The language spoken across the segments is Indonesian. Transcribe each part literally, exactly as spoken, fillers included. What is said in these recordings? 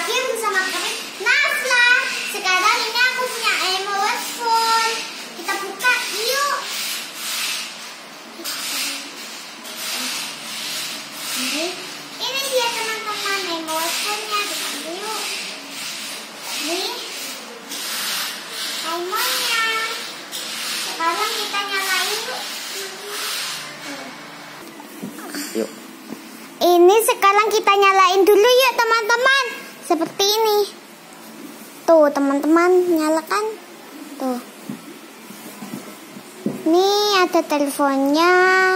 lagi bersama kami Nasla. Sekarang ini aku punya emote phone. Kita buka yuk. Ini, ini dia teman-teman emote phone-nya. Kita yuk. Ini emote-nya. Sekarang kita nyalain yuk. Yuk. Ini sekarang kita nyalain dulu yuk teman-teman. Seperti ini. Tuh teman-teman, nyalakan. Tuh. Ini ada teleponnya.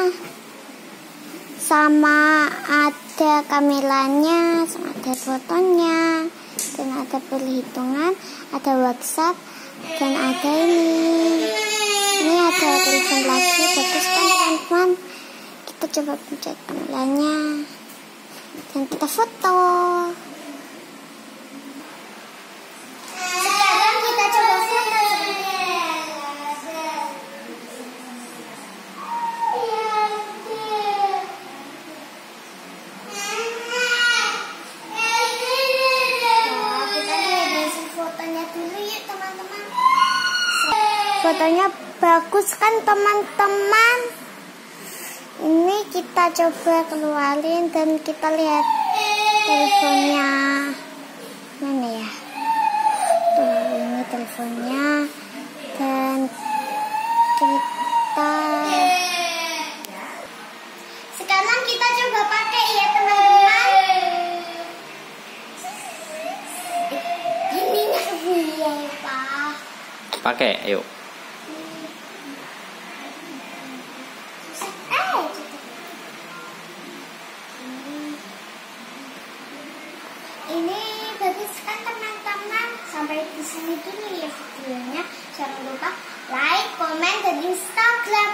Sama ada kameranya, sama ada fotonya. Dan ada perhitungan, ada WhatsApp, dan ada ini. Ini ada telepon lagi, bagus kan teman-teman? Kita coba pencet kameranya dan kita foto. Sekarang kita coba foto. Nah, kita lihat fotonya dulu yuk teman-teman. Fotonya bagus kan teman-teman? Ini kita coba keluarin dan kita lihat teleponnya. Mana ya? Tuh, ini teleponnya. Dan kita sekarang kita coba pakai ya teman-teman. Ini nggak bisa Pak. Pakai, ayo. Ini bagus kan teman-teman. Sampai di sini dulu ya videonya. Jangan lupa like, komen, dan Instagram